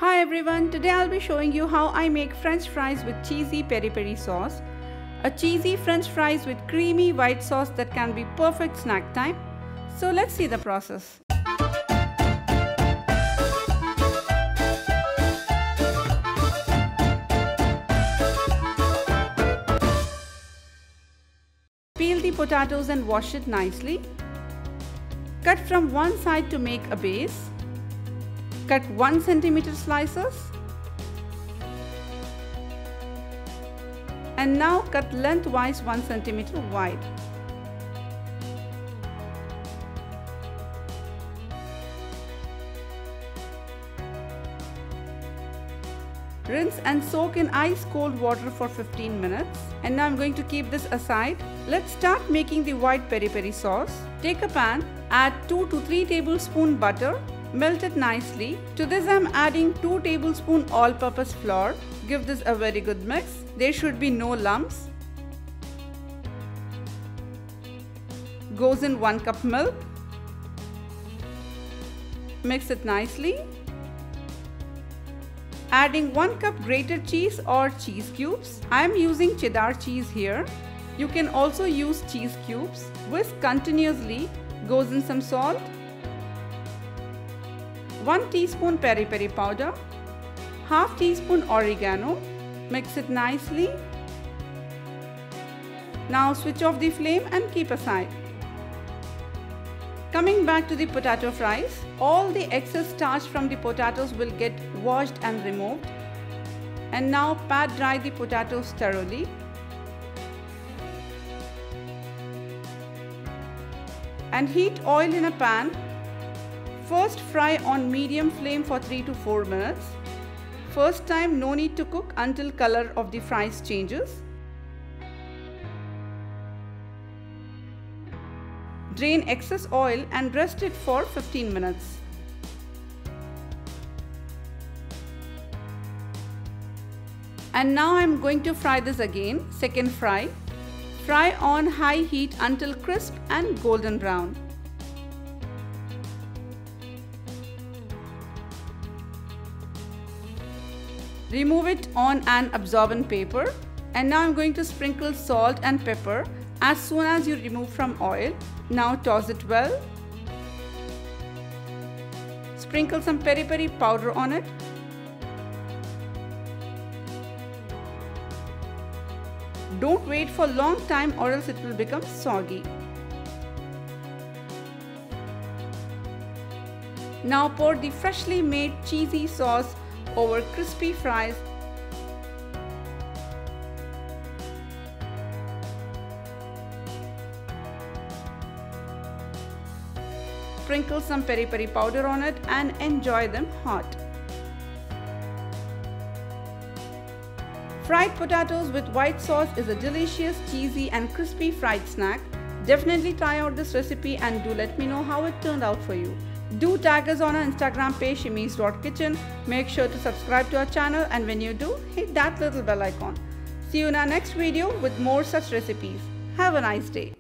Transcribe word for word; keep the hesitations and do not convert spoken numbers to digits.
Hi everyone, today I'll be showing you how I make french fries with cheesy peri peri sauce. A cheesy french fries with creamy white sauce that can be perfect snack time. So let's see the process. Peel the potatoes and wash it nicely. Cut from one side to make a base. Cut one centimeter slices. And now cut lengthwise one centimeter wide. Rinse and soak in ice cold water for fifteen minutes. And now I'm going to keep this aside. Let's start making the white peri peri sauce. Take a pan, add two to three tablespoons butter. Melt it nicely. To this I am adding two tablespoons all-purpose flour. Give this a very good mix. There should be no lumps. Goes in one cup milk. Mix it nicely. Adding one cup grated cheese or cheese cubes. I am using cheddar cheese here. You can also use cheese cubes. Whisk continuously. Goes in some salt. one teaspoon peri peri powder, half teaspoon oregano. Mix it nicely. Now switch off the flame and keep aside. Coming back to the potato fries, all the excess starch from the potatoes will get washed and removed. And now pat dry the potatoes thoroughly. And heat oil in a pan. First fry on medium flame for three to four minutes. First time no need to cook until color of the fries changes. Drain excess oil and rest it for fifteen minutes. And now I am going to fry this again, second fry. Fry on high heat until crisp and golden brown. Remove it on an absorbent paper, and now I'm going to sprinkle salt and pepper as soon as you remove from oil. Now toss it well. Sprinkle some peri peri powder on it. Don't wait for a long time or else it will become soggy. Now pour the freshly made cheesy sauce over crispy fries. Sprinkle some peri peri powder on it and enjoy them hot. Fried potatoes with white sauce is a delicious, cheesy and crispy fried snack. Definitely try out this recipe and do let me know how it turned out for you. Do tag us on our Instagram page shimis dot kitchen. Make sure to subscribe to our channel, and when you do, hit that little bell icon. See you in our next video with more such recipes. Have a nice day.